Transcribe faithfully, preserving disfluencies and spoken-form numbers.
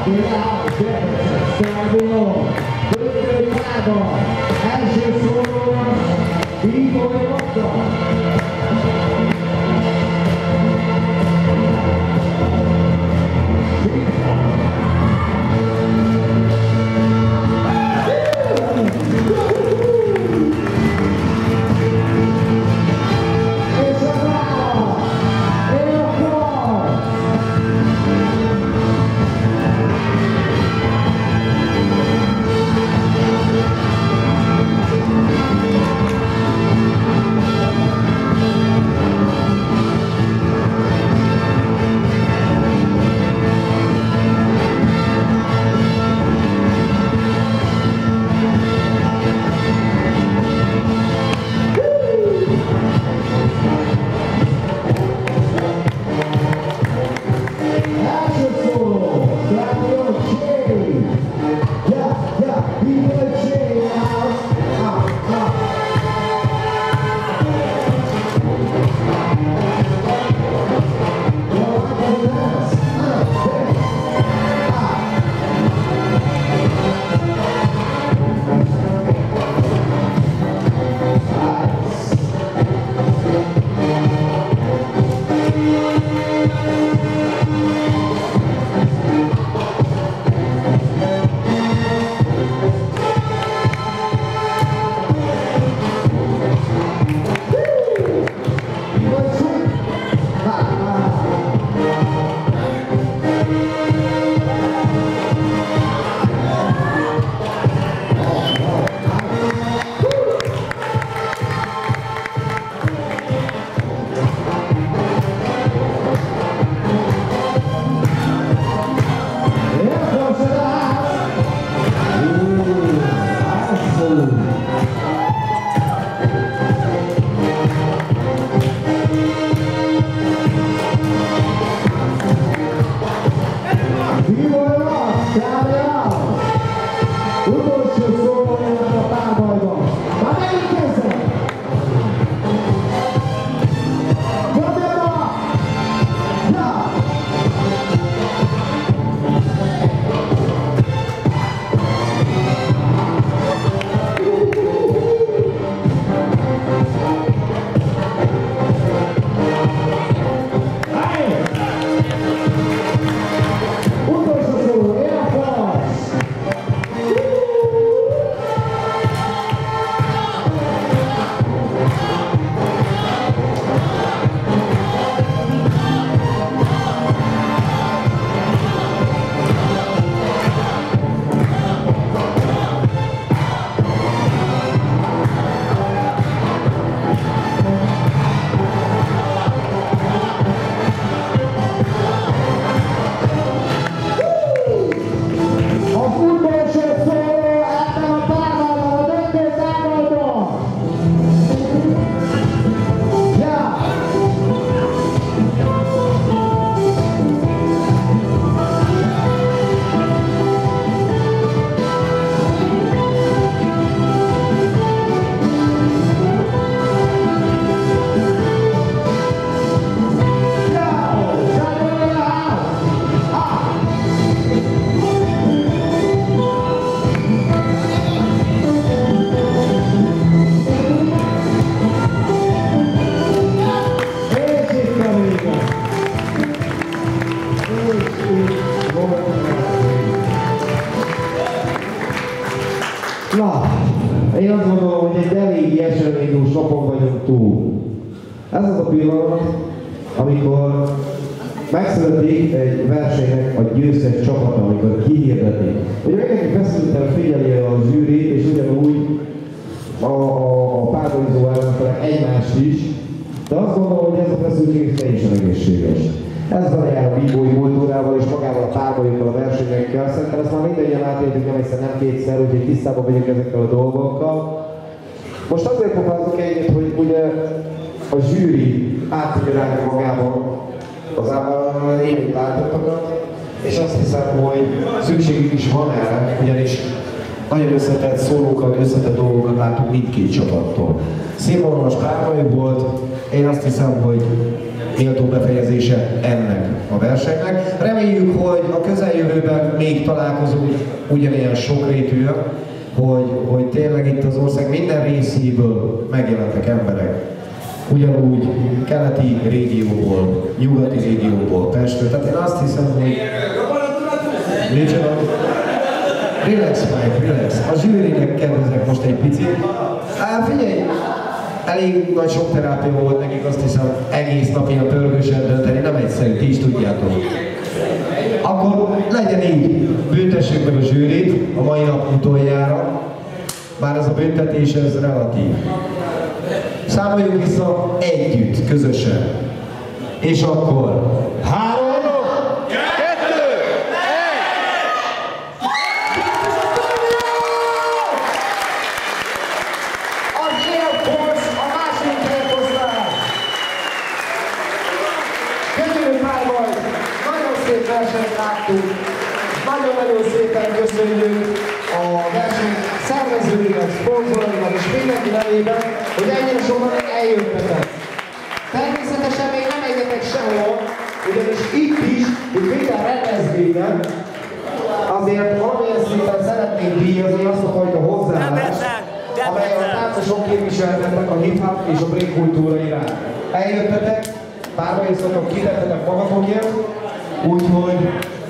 Na, én azt gondolom, hogy egy elég eseménydús napon vagyunk túl. Ez az a pillanat, amikor megszületik egy versenynek a győztes csapata, amikor kihirdetik. Ugye mindenki feszülten figyeli a zsűrit, és ugyanúgy a, a, a párbajozó ellenfelek egymást is, de azt gondolom, hogy ez a feszültség teljesen egészséges. Ez van jár a bíbói kultúrával és magával a párbajokkal, a versenyekkel. Szerintem ezt már mindegyen átéltük, nem egyszer, nem kétszer, úgyhogy tisztában vagyunk ezekkel a dolgokkal. Most azért pofázok egyet, hogy ugye a zsűri átfigyelállja magában az élményt látottakat, és azt hiszem, hogy szükségük is van erre, ugyanis nagyon összetett szólókat, összetett dolgokat látunk mindkét csapattól. Színvonalas párbajok volt, én azt hiszem, hogy méltó befejezése ennek a versenynek. Reméljük, hogy a közeljövőben még találkozunk ugyanilyen sokrétűen, hogy, hogy tényleg itt az ország minden részéből megjelentek emberek. Ugyanúgy keleti régióból, nyugati régióból, Pestről. Tehát én azt hiszem, hogy... Micsoda? Relax, Mike, relax. A zsűrinek kedvezek most egy picit. Á, figyelj! Elég nagy sok terápia volt nekik, azt hiszem, egész nap ilyen pörgősen dönteni, nem egyszerű, ti is tudjátok. Akkor legyen így, büntessük meg a zsűrit a mai nap utoljára, bár ez a büntetés, ez relatív. Számoljuk vissza együtt, közösen. És akkor három, kettő, egy! Az Air Force a második helyosztály. Köszönjük már majd! Nagyon szép versenyt láttuk. Nagyon-nagyon szépen köszönjük a verseny szervezőinek, szponzorainak és mindenki nevében, hogy ennyire sokan eljöttetek. Természetesen még nem egyetek sehol, ugyanis itt is, itt minden rendezvényen, azért valamilyen szinten szeretnénk díjazni azt a fajta hozzáállást, amely a táncosok képviseltettek a hip-hop és a break kultúra iránt. Eljöttetek, párbajszotok, kitettetek magatokért, úgyhogy